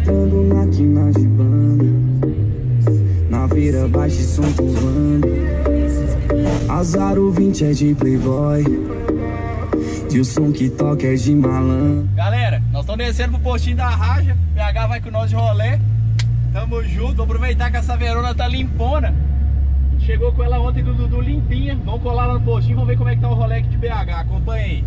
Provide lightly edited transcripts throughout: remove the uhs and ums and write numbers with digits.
tocando na quina de banda, na feira baixa e som turvando. Azar o 20 é de playboy, e o som que toca é de malandro. Galera, nós estamos descendo pro postinho da Raja. PH vai com nós de rolê. Tamo junto, vou aproveitar que essa verona tá limpona. Chegou com ela ontem do Dudu limpinha. Vamos colar lá no postinho, vamos ver como é que tá o rolê aqui de BH. Acompanha aí.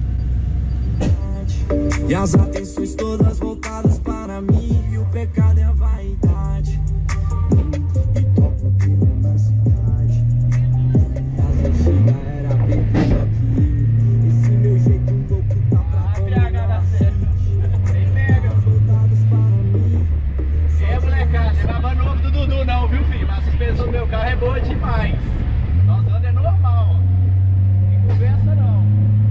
E as atenções todas voltadas para mim, e o pecado é a vaidade. E toco o terror na cidade. As antigas era bem por aqui. Esse meu jeito louco tá pra PH dá certo. Vem, pega. voltadas para mim. É, molecada, não é baba novo do Dudu não, viu, filho? Mas a suspensão do meu carro é boa demais. Nós andamos é normal, ó. Não tem conversa não.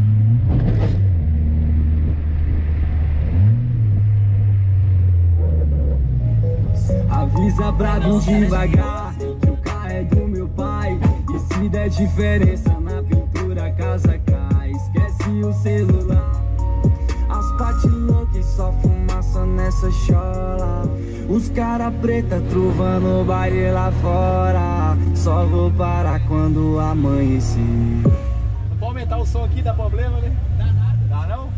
Avisa pra vir devagar, que o carro é do meu pai. E se der diferença na pintura, a casa cai. Esquece o celular. As patinhas só fumaça nessa chola. Os cara preta truvando o baile lá fora. Só vou parar quando amanhecer. Não pode aumentar o som aqui, dá problema, né? Dá nada. Dá não?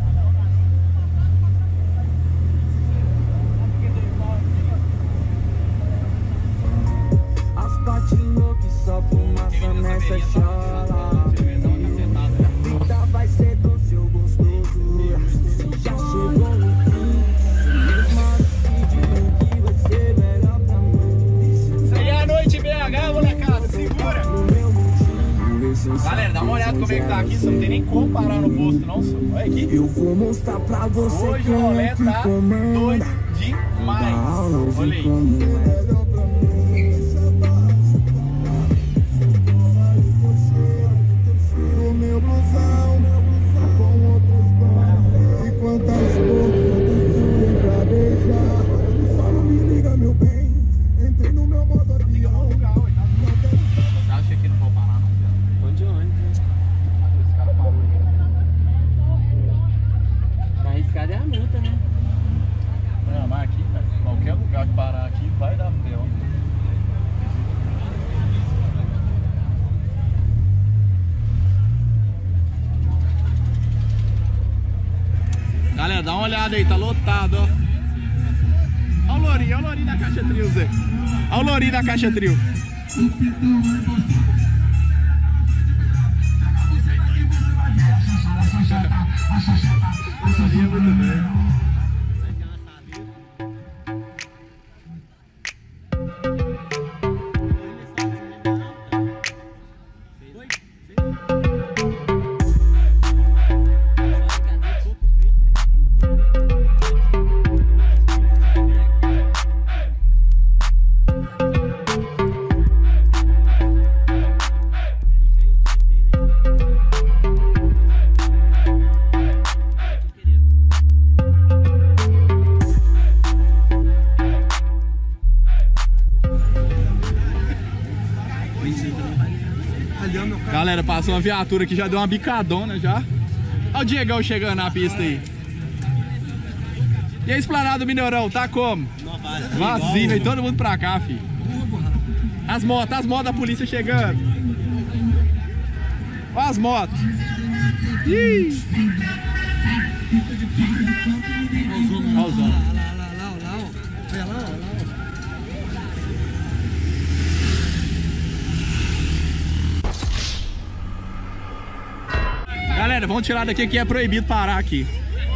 As patinhas que só fumaça nessa chola. Vida vai ser doce ou gostoso. Já chegou no fim. Mesmo assim, que vai ser melhor pra mim. Isso aí é a noite BH, molecada, segura! Galera, dá uma olhada como é que tá aqui, você não tem nem como parar no posto não, só. Olha aqui. Eu vou mostrar pra você. Hoje o rolê tá doido demais. Olha aí. Meu blusão com outras mãos. E quantas bocas pra beijar. Só não me liga, meu bem. Entrei no meu modo avião. Você acha que aqui não pode parar não, Zé? Onde? Esse cara parou aí. Tá arriscado é a multa, né? Não, mas aqui, cara, qualquer lugar que parar aqui vai dar B.O. Galera, dá uma olhada aí, tá lotado, ó. Olha o lourinho da Caixa Trio, Zé. Olha o lourinho da Caixa Trio. Lourinho é muito bem. Galera, passou uma viatura aqui, já deu uma bicadona já. Olha o Diegão chegando na pista aí. E a esplanada do Mineirão, tá como? Vazio, vem todo mundo pra cá, filho. As motos da polícia chegando. Olha as motos. Ih. Olha os homens. Galera, vamos tirar daqui que é proibido parar aqui.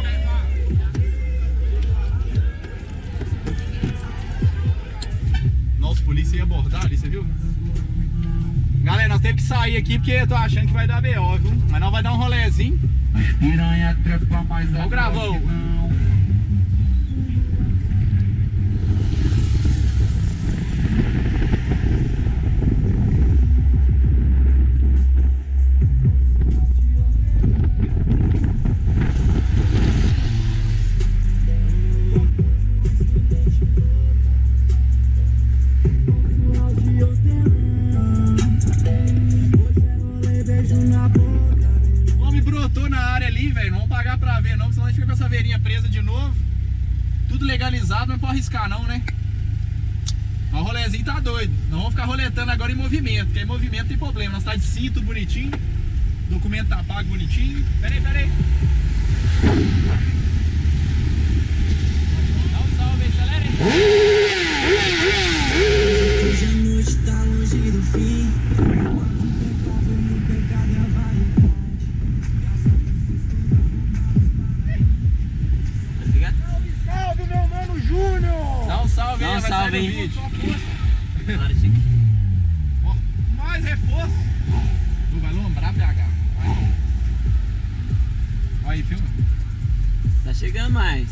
Nossa, polícia ia abordar ali, você viu? Galera, nós temos que sair aqui porque eu tô achando que vai dar B.O., viu? Mas não vai dar um rolezinho. Olha o gravão. legalizado, não pode arriscar não, né? Mas o rolezinho tá doido. Não vamos ficar roletando agora em movimento, porque em movimento tem problema. Nós tá de cinto, tudo bonitinho. O documento tá pago bonitinho. Pera aí. Dá um salve aí, acelera aí. Hoje a noite tá longe do fim. Salve, meu mano Júnior! Dá um salve aí, vai sair no vídeo. Ó, mais reforço. Vai lombrar, PH. Olha aí, filma. Tá chegando mais.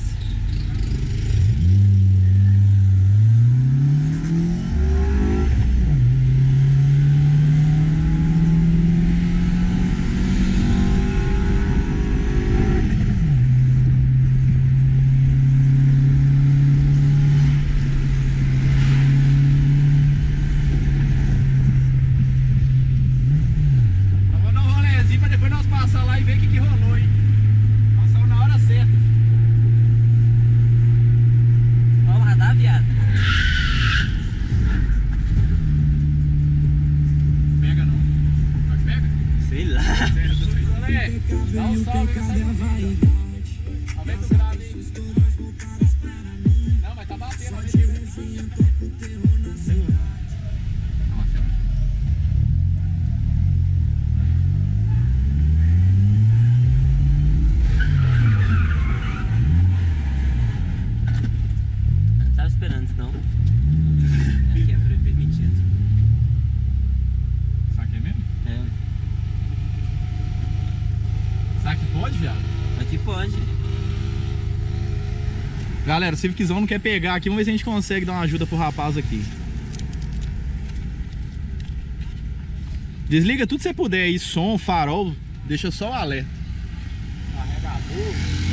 Dá um salve aí, aumenta o grave aí. Não, mas tá batendo. Não tava esperando, senão. Aqui é permitido. Sabe mesmo? É. Será que pode, viado? Aqui pode. Galera, o Civiczão não quer pegar aqui. Vamos ver se a gente consegue dar uma ajuda pro rapaz aqui. Desliga tudo que você puder aí. Som, farol. Deixa só o alerta. Carregador.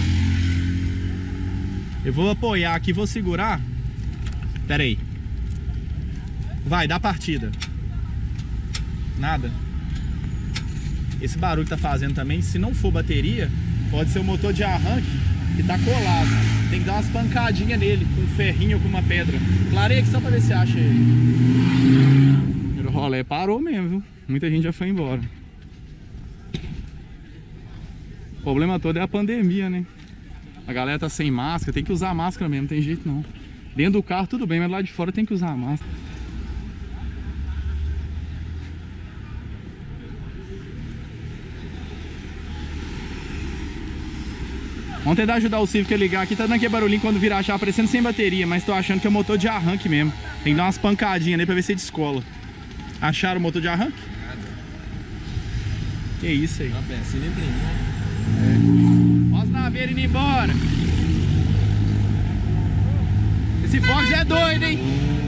Eu vou apoiar aqui, vou segurar. Pera aí. Vai, dá partida. Nada. Esse barulho que tá fazendo também, se não for bateria, pode ser o motor de arranque que tá colado. Tem que dar umas pancadinhas nele, com um ferrinho ou com uma pedra. Clareia aqui só pra ver se acha ele. O rolê parou mesmo, viu? Muita gente já foi embora. O problema todo é a pandemia, né? A galera tá sem máscara, tem que usar máscara mesmo, não tem jeito não. Dentro do carro tudo bem, mas lá de fora tem que usar máscara. Vamos tentar ajudar o Civic a ligar aqui. Tá dando aquele barulhinho quando virar a chave aparecendo sem bateria, mas tô achando que é o motor de arranque mesmo. Tem que dar umas pancadinhas nele pra ver se ele descola. Acharam o motor de arranque? Nada. Que isso aí? Olha os naveiros indo embora. Esse Fox é doido, hein?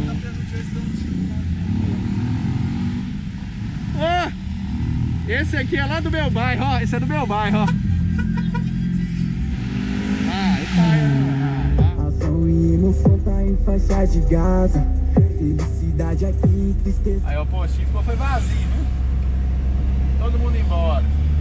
Ó, esse aqui é lá do meu bairro, ó. Esse é do meu bairro, ó. Ação e emoção tá em faixa de Gaza. Felicidade aqui, tristeza. Aí o postinho foi vazio, viu? Todo mundo embora.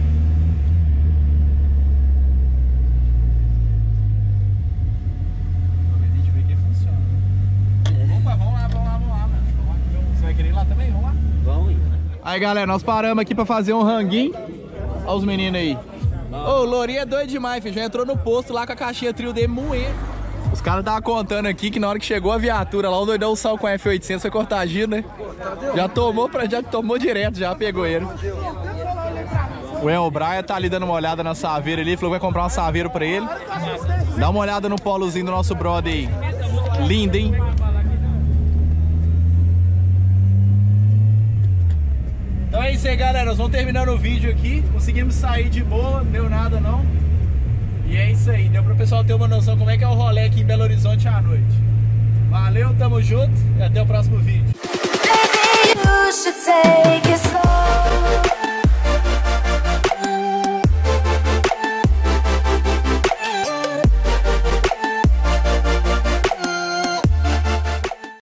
Talvez a gente vê que funciona. Opa, vamos lá, mano. Você vai querer ir lá também? Vamos lá? Vamos ir. Aí, galera, nós paramos aqui pra fazer um ranguinho. Olha os meninos aí. Ô, o Lourinho é doido demais, filho. Já entrou no posto lá com a caixinha trio dele moer. Os caras estavam contando aqui que na hora que chegou a viatura lá, o doidão saiu com a F800, foi cortar giro, né? Já tomou direto, já pegou ele. O El Braia tá ali dando uma olhada na saveira ali, falou que vai comprar uma saveira pra ele. Dá uma olhada no polozinho do nosso brother aí. Lindo, hein? Então é isso aí, galera, nós vamos terminando o vídeo aqui. Conseguimos sair de boa, não deu nada não. E é isso aí, deu pro pessoal ter uma noção como é que é o rolê aqui em Belo Horizonte à noite. Valeu, tamo junto e até o próximo vídeo.